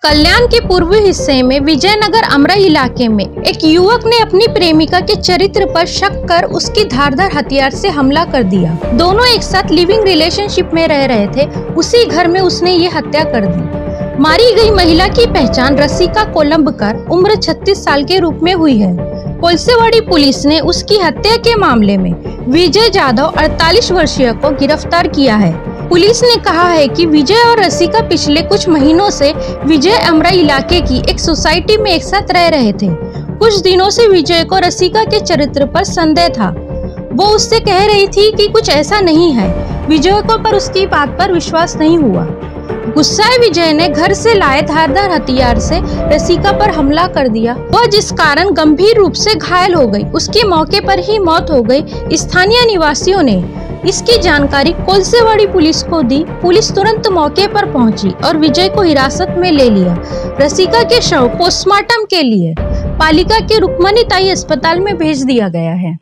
कल्याण के पूर्वी हिस्से में विजयनगर अमरा इलाके में एक युवक ने अपनी प्रेमिका के चरित्र पर शक कर उसकी धारदार हथियार से हमला कर दिया। दोनों एक साथ लिविंग रिलेशनशिप में रह रहे थे। उसी घर में उसने ये हत्या कर दी। मारी गई महिला की पहचान रसिका कोलंबकर उम्र 36 साल के रूप में हुई है। कोलसेवाड़ी पुलिस ने उसकी हत्या के मामले में विजय जाधव 48 वर्षीय को गिरफ्तार किया है। पुलिस ने कहा है कि विजय और रसिका पिछले कुछ महीनों से विजय अमरा इलाके की एक सोसाइटी में एक साथ रह रहे थे। कुछ दिनों से विजय को रसिका के चरित्र पर संदेह था। वो उससे कह रही थी कि कुछ ऐसा नहीं है। विजय को पर उसकी बात पर विश्वास नहीं हुआ। गुस्साए विजय ने घर से लाए धारदार हथियार से रसिका पर हमला कर दिया। वह जिस कारण गंभीर रूप से घायल हो गई, उसकी मौके पर ही मौत हो गई। स्थानीय निवासियों ने इसकी जानकारी कोलसेवाड़ी पुलिस को दी। पुलिस तुरंत मौके पर पहुंची और विजय को हिरासत में ले लिया। रसिका के शव पोस्टमार्टम के लिए पालिका के रुक्मणी ताई अस्पताल में भेज दिया गया है।